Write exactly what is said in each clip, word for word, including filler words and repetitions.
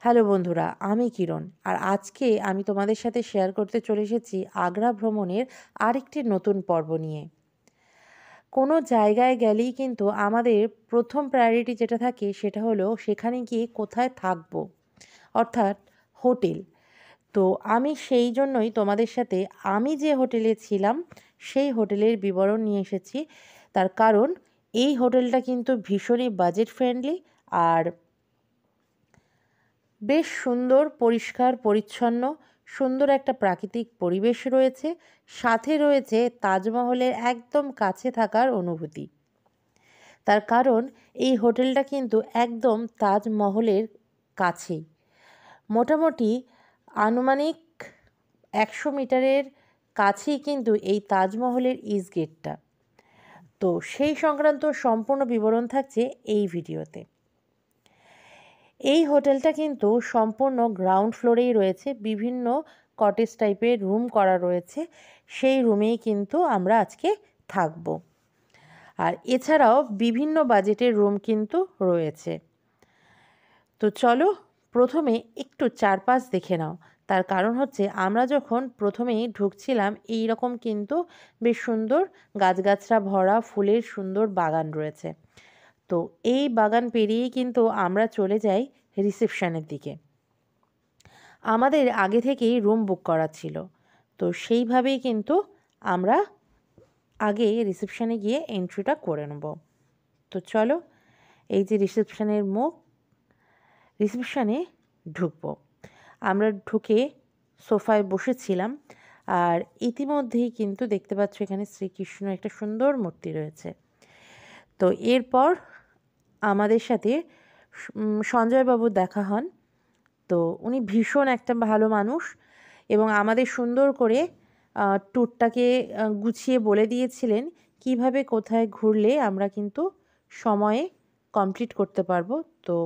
Hello বন্ধুরা, আমি কিরণ। আর আজকে আমি তোমাদের সাথে শেয়ার করতে চলে এসেছি আগ্রা ভ্রমণের আরেকটি নতুন পর্ব নিয়ে। কোনো জায়গায় গেলেই কিন্তু আমাদের প্রথম প্রায়োরিটি যেটা থাকে সেটা হলো সেখানে গিয়ে কোথায় থাকবো, অর্থাৎ হোটেল। তো আমি সেই জন্যই তোমাদের সাথে আমি যে হোটেলে ছিলাম সেই হোটেলের বিবরণ নিয়ে এসেছি। তার কারণ এই হোটেলটা কিন্তু ভীষণই বাজেট ফ্রেন্ডলি আর বেশ সুন্দর, পরিষ্কার পরিচ্ছন্ন, সুন্দর একটা প্রাকৃতিক পরিবেশ রয়েছে, সাথে রয়েছে তাজমহলের একদম কাছে থাকার অনুভূতি। তার কারণ এই হোটেলটা কিন্তু একদম তাজমহলের কাছেই, মোটামুটি আনুমানিক একশো মিটারের কাছেই কিন্তু এই তাজমহলের ইস্ট গেটটা। তো সেই সংক্রান্ত সম্পূর্ণ বিবরণ থাকছে এই ভিডিওতে। এই হোটেলটা কিন্তু সম্পূর্ণ গ্রাউন্ড ফ্লোরেই রয়েছে, বিভিন্ন কটেজ টাইপের রুম করা রয়েছে, সেই রুমেই কিন্তু আমরা আজকে থাকব। আর এছাড়াও বিভিন্ন বাজেটের রুম কিন্তু রয়েছে। তো চলো প্রথমে একটু চারপাশ দেখে নাও। তার কারণ হচ্ছে আমরা যখন প্রথমেই ঢুকছিলাম এই রকম কিন্তু বেশ সুন্দর গাছগাছরা ভরা ফুলের সুন্দর বাগান রয়েছে। তো এই বাগান পেরিয়েই কিন্তু আমরা চলে যাই রিসেপশনের দিকে। আমাদের আগে থেকেই রুম বুক করা ছিল, তো সেইভাবেই কিন্তু আমরা আগে রিসেপশনে গিয়ে এন্ট্রিটা করে নেব। তো চলো, এই যে রিসেপশনের মুখ, রিসেপশনে ঢুকবো। আমরা ঢুকে সোফায় বসেছিলাম, আর ইতিমধ্যেই কিন্তু দেখতে পাচ্ছ এখানে শ্রীকৃষ্ণ একটা সুন্দর মূর্তি রয়েছে। তো এরপর আমাদের সাথে সঞ্জয়বাবু দেখা হন। তো উনি ভীষণ একটা ভালো মানুষ এবং আমাদের সুন্দর করে ট্যুরটাকে গুছিয়ে বলে দিয়েছিলেন কিভাবে কোথায় ঘুরলে আমরা কিন্তু সময়ে কমপ্লিট করতে পারবো। তো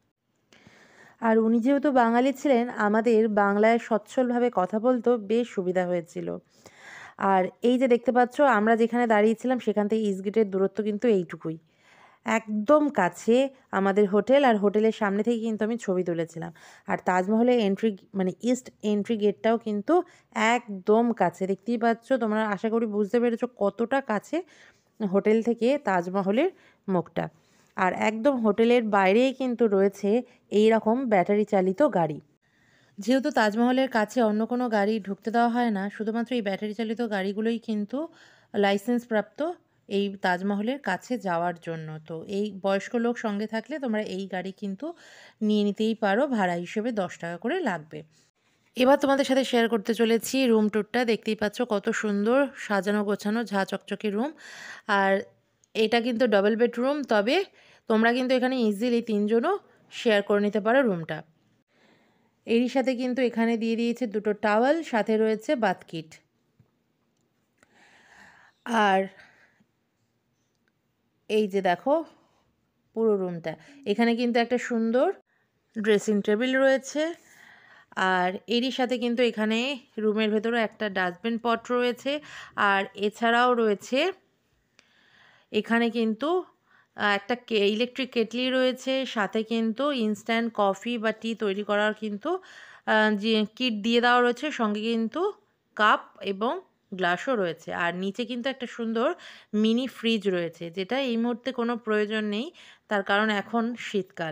আর উনি যেহেতু বাঙালি ছিলেন, আমাদের বাংলায় সচ্ছলভাবে কথা বলতেও বেশ সুবিধা হয়েছিল। আর এই যে দেখতে পাচ্ছ আমরা যেখানে দাঁড়িয়েছিলাম সেখান থেকে ইস্ট গেটের দূরত্ব কিন্তু এইটুকুই, একদম কাছে আমাদের হোটেল। আর হোটেলের সামনে থেকে কিন্তু আমি ছবি তুলেছিলাম। আর তাজমহলের এন্ট্রি মানে ইস্ট এন্ট্রি গেটটাও কিন্তু একদম কাছে, দেখতেই পাচ্ছ তোমরা, আশা করি বুঝতে পেরেছো কতটা কাছে হোটেল থেকে তাজমহলের মুখটা। আর একদম হোটেলের বাইরেই কিন্তু রয়েছে এই রকম ব্যাটারি চালিত গাড়ি। যেহেতু তাজমহলের কাছে অন্য কোনো গাড়ি ঢুকতে দেওয়া হয় না, শুধুমাত্র এই ব্যাটারি চালিত গাড়িগুলোই কিন্তু লাইসেন্স প্রাপ্ত এই তাজমহলের কাছে যাওয়ার জন্য। তো এই বয়স্ক লোক সঙ্গে থাকলে তোমরা এই গাড়ি কিন্তু নিয়ে নিতেই পারো, ভাড়া হিসেবে দশ টাকা করে লাগবে। এবার তোমাদের সাথে শেয়ার করতে চলেছি রুম ট্যুরটা। দেখতেই পাচ্ছ কত সুন্দর সাজানো গোছানো ঝা চকচকে রুম। আর এটা কিন্তু ডবল বেডরুম, তবে তোমরা কিন্তু এখানে ইজিলি তিনজনও শেয়ার করে নিতে পারো রুমটা। এরই সাথে কিন্তু এখানে দিয়ে দিয়েছে দুটো টাওয়াল, সাথে রয়েছে বাথ কিট। আর এই যে দেখো পুরো রুমটা, এখানে কিন্তু একটা সুন্দর ড্রেসিং টেবিল রয়েছে। আর এরই সাথে কিন্তু এখানে রুমের ভেতরে একটা ডাস্টবিন পট রয়েছে। আর এছাড়াও রয়েছে এখানে কিন্তু একটা ইলেকট্রিক কেটলি রয়েছে, সাথে কিন্তু ইনস্ট্যান্ট কফি বা টি তৈরি করার কিন্তু যে কিট দিয়ে দেওয়া রয়েছে, সঙ্গে কিন্তু কাপ এবং গ্লাসও রয়েছে। আর নিচে কিন্তু একটা সুন্দর মিনি ফ্রিজ রয়েছে, যেটা এই মুহূর্তে কোনো প্রয়োজন নেই, তার কারণ এখন শীতকাল।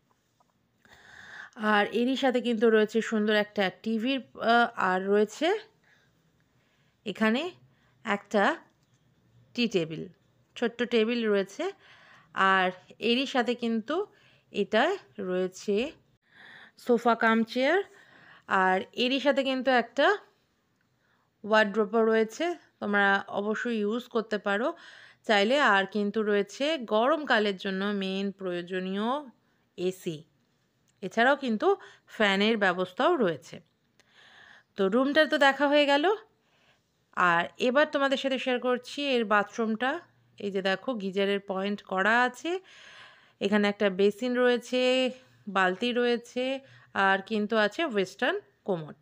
আর এরই সাথে কিন্তু রয়েছে সুন্দর একটা টিভির, আর রয়েছে এখানে একটা টি টেবিল, ছোট্ট টেবিল রয়েছে। আর এরই সাথে কিন্তু এটা রয়েছে সোফা কাম চেয়ার। আর এরই সাথে কিন্তু একটা ওয়ার্ড্রোবও রয়েছে, তোমরা অবশ্যই ইউজ করতে পারো চাইলে। আর কিন্তু রয়েছে গরমকালের জন্য মেন প্রয়োজনীয় এসি, এছাড়াও কিন্তু ফ্যানের ব্যবস্থাও রয়েছে। তো রুমটা তো দেখা হয়ে গেল। আর এবার তোমাদের সাথে শেয়ার করছি এর বাথরুমটা। এই যে দেখো গিজারের পয়েন্ট করা আছে, এখানে একটা বেসিন রয়েছে, বালতি রয়েছে, আর কিন্তু আছে ওয়েস্টার্ন কোমোড।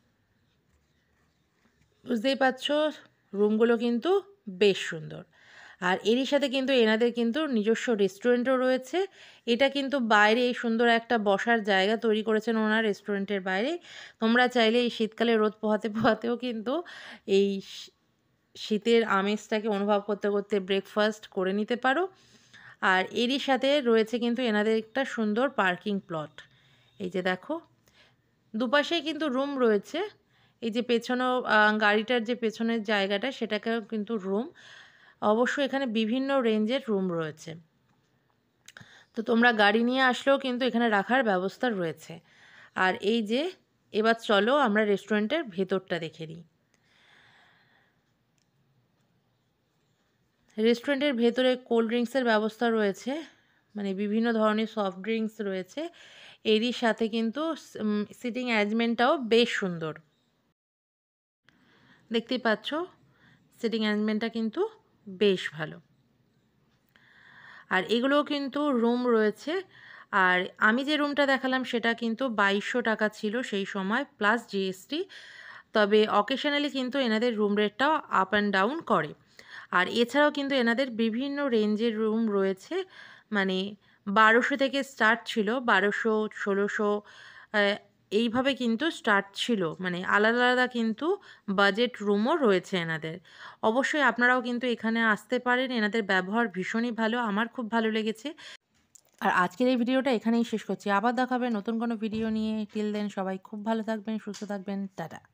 বুঝতেই পারছো রুমগুলো কিন্তু বেশ সুন্দর। আর এরই সাথে কিন্তু এনাদের কিন্তু নিজস্ব রেস্টুরেন্টও রয়েছে। এটা কিন্তু বাইরে এই সুন্দর একটা বসার জায়গা তৈরি করেছেন ওনার রেস্টুরেন্টের বাইরে। তোমরা চাইলে এই শীতকালে রোদ পোহাতে পোহাতেও কিন্তু এই শীতের আমেজটাকে অনুভব করতে করতে ব্রেকফাস্ট করে নিতে পারো। আর এরই সাথে রয়েছে কিন্তু এনাদের একটা সুন্দর পার্কিং প্লট। এই যে দেখো, দুপাশেই কিন্তু রুম রয়েছে। এই যে পেছনেও গাড়িটার যে পেছনের জায়গাটা সেটাকেও কিন্তু রুম। অবশ্য এখানে বিভিন্ন রেঞ্জের রুম রয়েছে, তো তোমরা গাড়ি নিয়ে আসলেও কিন্তু এখানে রাখার ব্যবস্থা রয়েছে। আর এই যে এবার চলো আমরা রেস্টুরেন্টের ভেতরটা দেখে নিই। রেস্টুরেন্টের ভেতরে কোল্ড ড্রিঙ্কসের ব্যবস্থা রয়েছে, মানে বিভিন্ন ধরনের সফট ড্রিঙ্কস রয়েছে। এরই সাথে কিন্তু সিটিং অ্যারেঞ্জমেন্টটাও বেশ সুন্দর, দেখতেই পাচ্ছ সিটিং অ্যারেঞ্জমেন্টটা কিন্তু বেশ ভালো। আর এগুলোও কিন্তু রুম রয়েছে। আর আমি যে রুমটা দেখালাম সেটা কিন্তু বাইশশো টাকা ছিল সেই সময় প্লাস জিএসটি। তবে অকেশনালি কিন্তু এনাদের রুম রেটটাও আপ অ্যান্ড ডাউন করে। আর এছাড়াও কিন্তু এনাদের বিভিন্ন রেঞ্জের রুম রয়েছে, মানে বারোশো থেকে স্টার্ট ছিল, বারোশো ষোলোশো এইভাবে কিন্তু স্টার্ট ছিল, মানে আলাদা আলাদা কিন্তু বাজেট রুমও রয়েছে এনাদের। অবশ্যই আপনারাও কিন্তু এখানে আসতে পারেন, এনাদের ব্যবহার ভীষণই ভালো, আমার খুব ভালো লেগেছে। আর আজকের এই ভিডিওটা এখানেই শেষ করছি, আবার দেখা হবে নতুন কোনো ভিডিও নিয়ে। টিল দেন সবাই খুব ভালো থাকবেন, সুস্থ থাকবেন, টাটা।